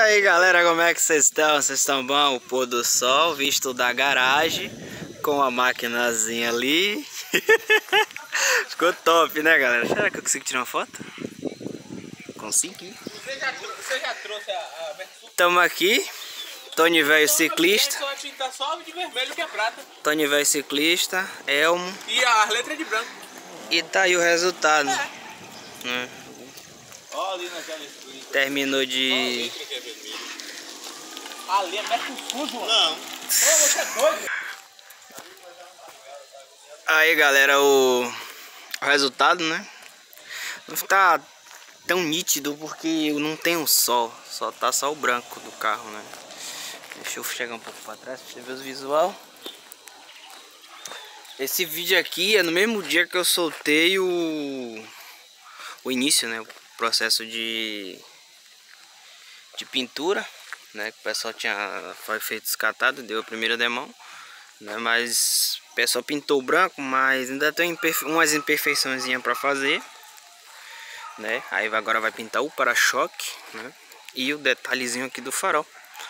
aí galera, como é que vocês estão? Vocês estão bom? O pôr do sol, visto da garagem, com a maquinazinha ali. Ficou top, né galera? Será que eu consigo tirar uma foto? Consegui. Você já trouxe a Versul? Estamos aqui, Tony Velho ciclista. Só pintar só de vermelho que é prata. Tony Velho ciclista, Elmo. E as letras de branco. E tá aí o resultado. Ó, ali naquela escurinha. Terminou de... Que é vermelho. Ali é Mercosul, João. Não. Ô, você é doido. Aí galera, o resultado, né? Não tá tão nítido porque não tem o sol. Só tá só o branco do carro, né? Deixa eu chegar um pouco pra trás pra você ver os visual. Esse vídeo aqui é no mesmo dia que eu soltei o início, né? O processo de pintura, né? Que o pessoal foi feito descatado, deu a primeira demão, né? Mas o pessoal pintou branco, mas ainda tem umas imperfeiçõezinhas para fazer, né? Aí agora vai pintar o para-choque, né? E o detalhezinho aqui do farol.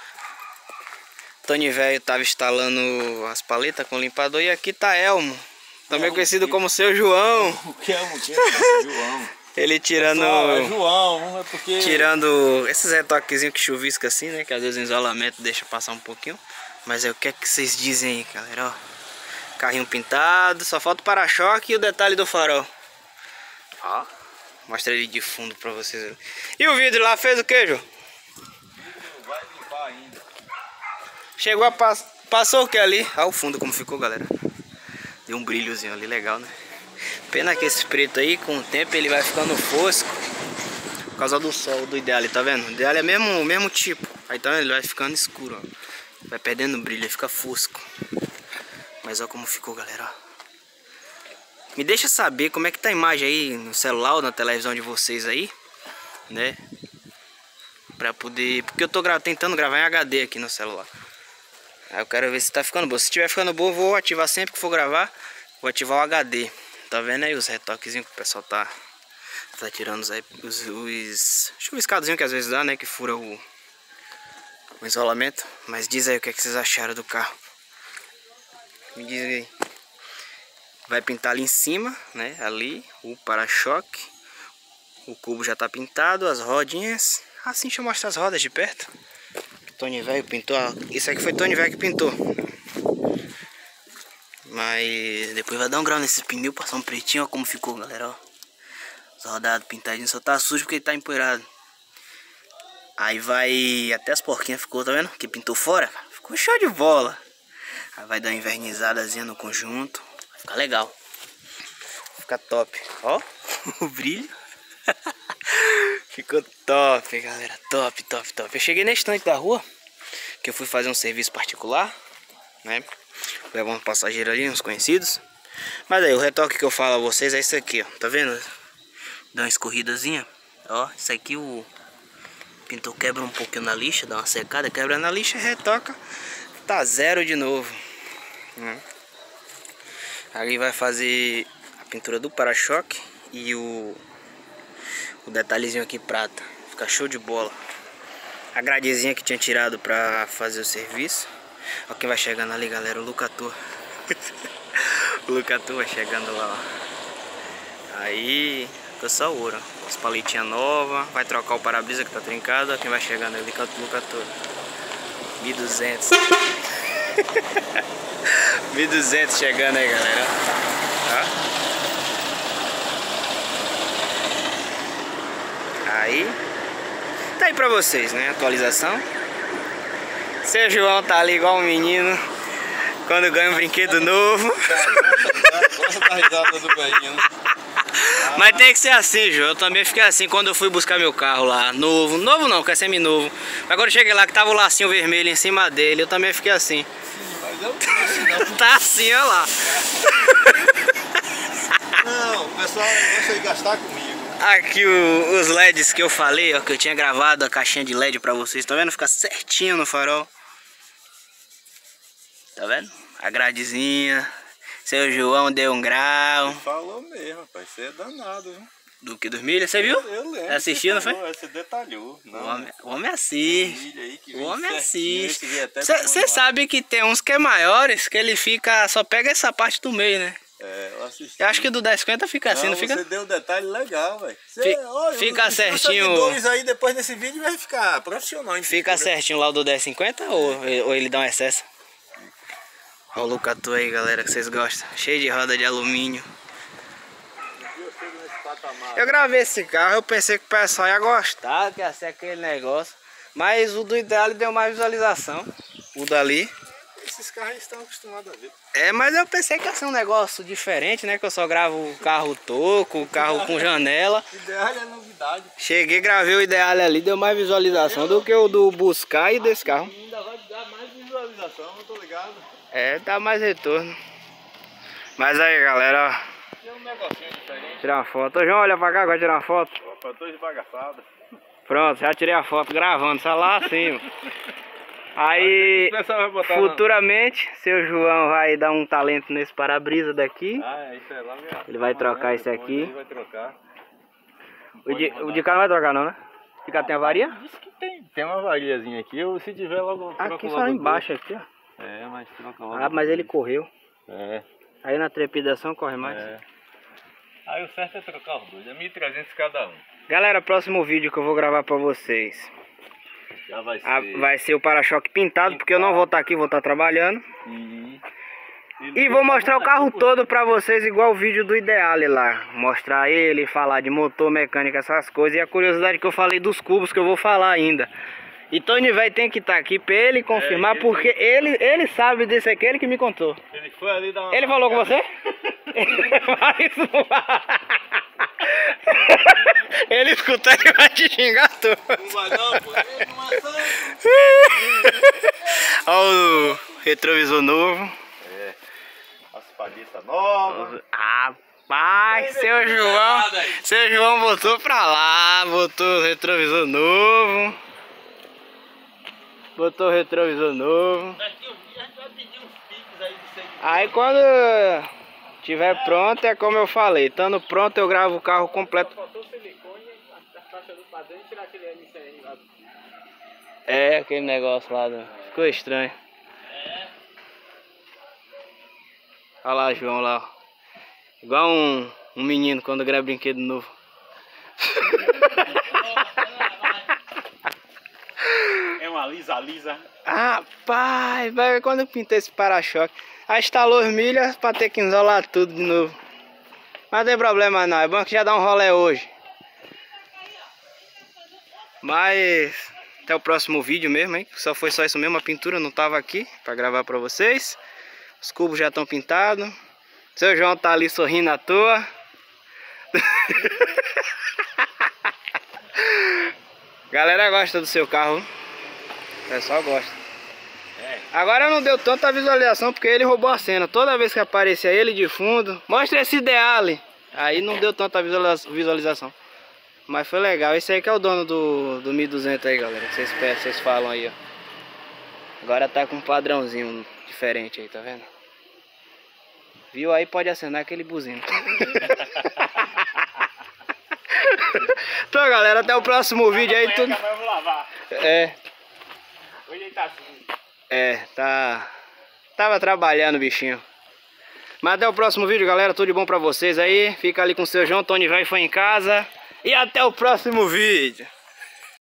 Tony Velho tava instalando as paletas com limpador e aqui tá Elmo, também conhecido como Seu João. O que é João? Ele tirando... É João, é porque... Tirando esses retoquezinhos que chuvisca assim, né? Que às vezes o isolamento deixa passar um pouquinho. Mas é o que é que vocês dizem aí, galera? Ó, carrinho pintado, só falta o para-choque e o detalhe do farol. Ó, mostra ele de fundo pra vocês. E o vidro lá fez o que, Jô? Vai limpar ainda. Chegou a passou o que ali? Olha o fundo como ficou, galera. Deu um brilhozinho ali, legal, né? Pena que esse preto aí, com o tempo, ele vai ficando fosco. Por causa do sol, do Ideale, tá vendo? O Ideale é o mesmo tipo. Aí então ele vai ficando escuro, ó. Vai perdendo brilho, ele fica fosco. Mas olha como ficou, galera, ó. Me deixa saber como é que tá a imagem aí no celular ou na televisão de vocês aí, né? Pra poder... Porque eu tô tentando gravar em HD aqui no celular. Aí eu quero ver se tá ficando bom. Se estiver ficando bom, eu vou ativar sempre que for gravar. Vou ativar o HD. Tá vendo aí os retoquezinhos que o pessoal tá tirando os chuviscadozinhos que às vezes dá, né? Que fura o isolamento. Mas diz aí o que é que vocês acharam do carro. Me diz aí. Vai pintar ali em cima, né? Ali o para-choque. O cubo já tá pintado, as rodinhas. Assim, deixa eu mostrar as rodas de perto. Tony Velho pintou. Isso aqui foi Tony Velho que pintou. Mas depois vai dar um grau nesse pneu, passar um pretinho, ó como ficou, galera, ó. Os rodados pintadinhos, só tá sujo porque ele tá empoeirado. Aí vai, até as porquinhas ficou, tá vendo? Que pintou fora, cara. Ficou show de bola. Aí vai dar uma invernizadazinha no conjunto. Vai ficar legal. Fica top, ó. O brilho. Ficou top, galera, top, top, top. Eu cheguei na estante da rua, que eu fui fazer um serviço particular, né? Levar um passageiro ali, uns conhecidos. Mas aí, o retoque que eu falo a vocês é isso aqui, ó. Tá vendo? Dá uma escorridazinha. Ó, isso aqui o pintor quebra um pouquinho na lixa, dá uma secada, quebra na lixa, retoca. Tá zero de novo, né? Aí vai fazer a pintura do para-choque e o detalhezinho aqui prata. Fica show de bola. A gradezinha que tinha tirado pra fazer o serviço. Olha quem vai chegando ali, galera, o Lucator. O Lucator vai chegando lá, ó. Aí, tô só ouro. As paletinhas novas. Vai trocar o para-brisa que tá trincado. Olha quem vai chegando ali, o Lucator. 1200. 1200 chegando aí, galera. Ó. Aí, tá aí pra vocês, né? Atualização. Seu João tá ali igual um menino quando ganha um brinquedo novo. Gosta da risada do velhinho, né? Mas tem que ser assim, João. Eu também fiquei assim quando eu fui buscar meu carro lá. Novo. Novo não, que é semi-novo. Mas quando eu cheguei lá que tava o lacinho vermelho em cima dele, eu também fiquei assim. Mas eu não assim, Tá assim, olha lá. não, o pessoal gosta de gastar comigo. Aqui os LEDs que eu falei, ó, que eu tinha gravado a caixinha de LED pra vocês, tá vendo? Fica certinho no farol. Tá vendo? A gradezinha. Seu João deu um grau. Falou mesmo, rapaz, você é danado, viu? Do que? Dos milhas, você viu? Eu lembro. Assistiu, não foi? Você detalhou. O homem assiste. O homem assiste. Você sabe que tem uns que é maiores, que ele fica... Só pega essa parte do meio, né? É, eu assisti. Eu acho que do 1050 fica assim, não fica? Você deu um detalhe legal, velho. Fica certinho. Os aí depois desse vídeo vai ficar profissional. Fica certinho lá o do 1050 ou ele dá um excesso? Olha o Lucatu aí, galera, que vocês gostam. Cheio de roda de alumínio. Eu gravei esse carro, eu pensei que o pessoal ia gostar, que ia ser aquele negócio. Mas o do Ideale deu mais visualização. O dali. Esses carros estão acostumados a ver. É, mas eu pensei que ia ser um negócio diferente, né? Que eu só gravo o carro toco, o carro com janela. O Ideale é novidade. Cheguei, gravei o Ideale ali, deu mais visualização do que o do Buscar e desse carro. Ainda vai dar mais visualização, não tô ligado. É, dá mais retorno. Mas aí, galera, ó. Tem um negocinho diferente. Tirar uma foto. Ô, João, olha pra cá, vai tirar uma foto. Opa, eu tô esbagaçado. Pronto, já tirei a foto gravando, só lá assim. Aí, futuramente, seu João vai dar um talento nesse para-brisa daqui. Ah, isso é lá mesmo. Ele vai trocar esse aqui. Ele vai trocar. O de cá não vai trocar não, né? De cá tem a varia? Diz que tem uma variazinha aqui, ou se tiver logo... Aqui só embaixo, aqui, ó. É, mas troca logo. Ah, mas ele correu. É. Aí na trepidação corre mais. É. Aí o certo é trocar os dois, é 1.300 cada um. Galera, próximo vídeo que eu vou gravar pra vocês. Já vai ser. Vai ser o para-choque pintado, porque eu não vou estar aqui, vou estar trabalhando. E vou mostrar o carro todo pra vocês, igual o vídeo do Ideale lá. Mostrar ele, falar de motor, mecânica, essas coisas. E a curiosidade que eu falei dos cubos, que eu vou falar ainda. E Tony velho tem que estar aqui pra ele confirmar, porque ele sabe desse aqui, ele que me contou. Ele foi ali dar uma... Ele falou com você? Ele escutar e vai te xingar todo. Não vai não, pô. Olha o retrovisor novo. É. As palhetas novas. Rapaz, seu João botou pra lá, botou o retrovisor novo. Botou o retrovisor novo. Aí quando tiver pronto, é como eu falei, estando pronto eu gravo o carro completo. É, aquele negócio lá, ficou estranho. Olha lá, João lá, ó. Igual um menino quando grava brinquedo novo. É uma lisa. Rapaz, vai ver quando eu pintei esse para-choque. Aí instalou as milhas pra ter que isolar tudo de novo. Mas não tem problema não, é bom que já dá um rolê hoje. Mas até o próximo vídeo mesmo, hein? Foi só isso mesmo, a pintura não tava aqui pra gravar pra vocês. Os cubos já estão pintados. Seu João tá ali sorrindo à toa. Galera gosta do seu carro. O pessoal gosta. Agora não deu tanta visualização porque ele roubou a cena. Toda vez que aparecia ele de fundo, mostra esse Ideale. Aí não deu tanta visualização. Mas foi legal. Esse aí que é o dono do 1200 aí, galera. Vocês falam aí, ó. Agora tá com um padrãozinho diferente aí, tá vendo? Viu aí, pode acenar aquele buzino. Então, galera, até o próximo vídeo aí. Tudo... Eu vou lavar. É. Hoje ele tá assim. Tava trabalhando, bichinho. Mas até o próximo vídeo, galera. Tudo de bom pra vocês aí. Fica ali com o seu João. Tony velho foi em casa. E até o próximo vídeo.